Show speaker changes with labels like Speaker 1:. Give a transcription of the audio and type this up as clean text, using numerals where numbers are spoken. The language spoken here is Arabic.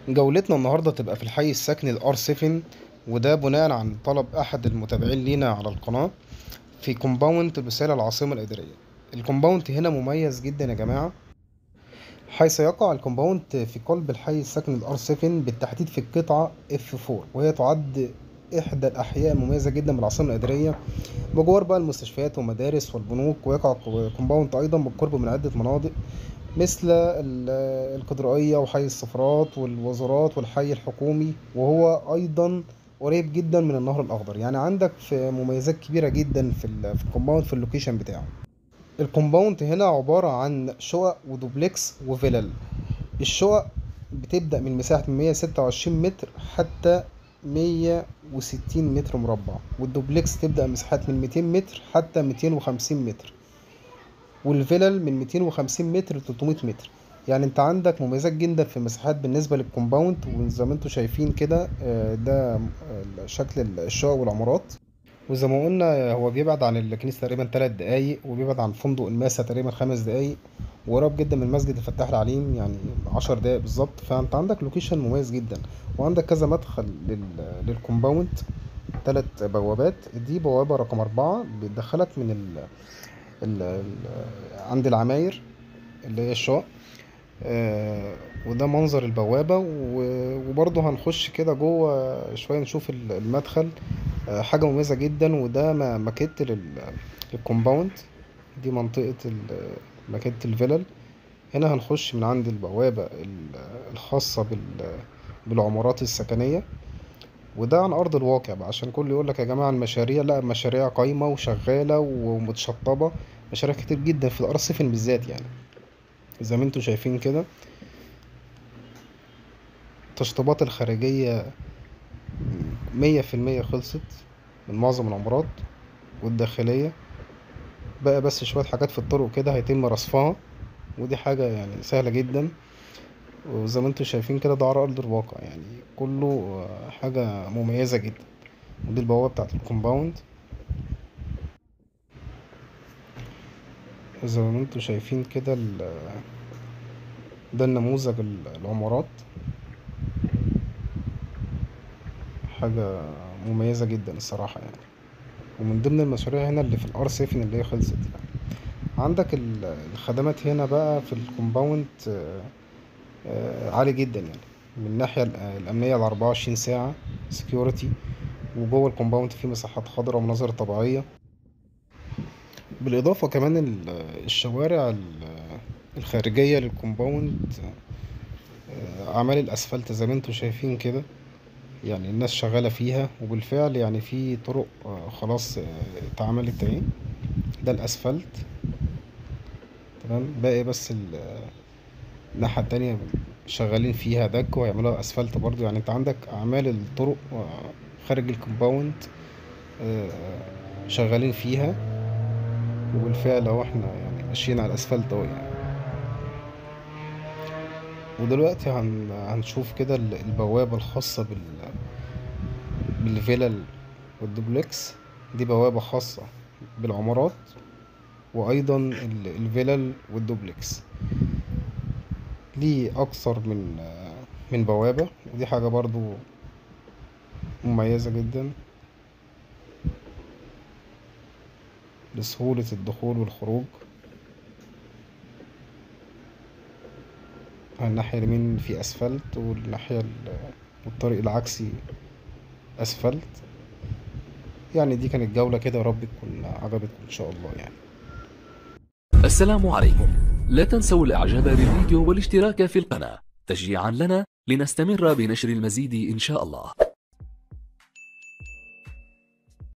Speaker 1: جولتنا النهاردة تبقى في الحي السكني الار 7، وده بناء عن طلب أحد المتابعين لينا على القناة في كومباوند بسالة العاصمة الإدارية. الكومباوند هنا مميز جدا يا جماعة، حيث يقع الكومباوند في قلب الحي السكني الار 7 بالتحديد في القطعة اف 4، وهي تعد إحدى الأحياء المميزة جدا بالعاصمة الإدارية، بجوار بقى المستشفيات والمدارس والبنوك. ويقع الكومباوند أيضا بالقرب من عدة مناطق مثل القدرائية وحي السفارات والوزارات والحي الحكومي، وهو أيضا قريب جدا من النهر الأخضر. يعني عندك في مميزات كبيرة جدا في الكومباوند في اللوكيشن بتاعه. الكومباوند هنا عبارة عن شقق ودوبلكس وفيلل. الشقق بتبدأ من مساحة 126 متر حتى 160 متر مربع، والدوبلكس تبدأ مساحات من 200 متر حتى 250 متر، والفلل من 250 متر ل 300 متر. يعني انت عندك مميزات جدا في المساحات بالنسبة للكومباوند. وزي ما انتم شايفين كده ده شكل الشقق والعمارات. وزي ما قلنا هو بيبعد عن الكنيسة تقريبا 3 دقايق، وبيبعد عن فندق الماسة تقريبا 5 دقايق، وقريب جدا من مسجد الفتاح العليم يعني 10 دقايق بالظبط. فانت عندك لوكيشن مميز جدا، وعندك كذا مدخل للكومباوند. 3 بوابات. دي بوابة رقم 4 بتدخلك من ال... عند العماير اللي هي الشقق. وده منظر البوابة، وبرضه هنخش كده جوه شوية نشوف المدخل. حاجة مميزة جدا، وده ماكيت للكومباوند. دي منطقة ماكيت الفيلل. هنا هنخش من عند البوابة الخاصة بالعمارات السكنية، وده عن أرض الواقع بقى، عشان كل يقولك يا جماعة المشاريع، لا، المشاريع قايمة وشغالة ومتشطبة. مشاريع كتير جدا في الأرض السفن بالذات يعني. زي ما انتوا شايفين كده التشطيبات الخارجية 100% خلصت من معظم العمارات، والداخلية بقى بس شوية حاجات في الطرق كده هيتم رصفها، ودي حاجة يعني سهلة جدا. وزي ما انتوا شايفين كده ده على أرض الواقع، يعني كله حاجة مميزة جدا. ودي البوابة بتاعت الكومباوند. زي ما انتوا شايفين كده ده النموذج العمارات. حاجة مميزة جدا الصراحة يعني. ومن ضمن المشاريع هنا اللي في الار 7 اللي هي خلصت يعني. عندك الخدمات هنا بقى في الكومباوند عالي جدا يعني. من الناحية الأمنية 24 ساعة سكيورتي، وجوه الكومباوند فيه مساحات خضراء ومناظر طبيعية. بالإضافة كمان الشوارع الخارجية للكومباوند أعمال الأسفلت زي ما انتوا شايفين كده. يعني الناس شغالة فيها، وبالفعل يعني في طرق خلاص اتعملت اهي. ده الأسفلت تمام. باقي بس الناحية التانية شغالين فيها دك ويعملوها أسفلت برضو. يعني انت عندك أعمال الطرق خارج الكومباوند آه، شغالين فيها، وبالفعل اهو احنا يعني ماشيين على الأسفلت اهو يعني. ودلوقتي هنشوف كده البوابة الخاصة بالفيلل والدوبلكس. دي بوابة خاصة بالعمارات، وأيضا الفيلل والدوبلكس ليه أكثر من بوابة. ودي حاجة برضو مميزة جدا لسهولة الدخول والخروج. على الناحية اليمين في أسفلت، والطريق العكسي أسفلت. يعني دي كانت جولة كده، يا رب تكون عجبتكم إن شاء الله يعني.
Speaker 2: السلام عليكم. لا تنسوا الاعجاب بالفيديو والاشتراك في القناة تشجيعا لنا لنستمر بنشر المزيد إن شاء الله.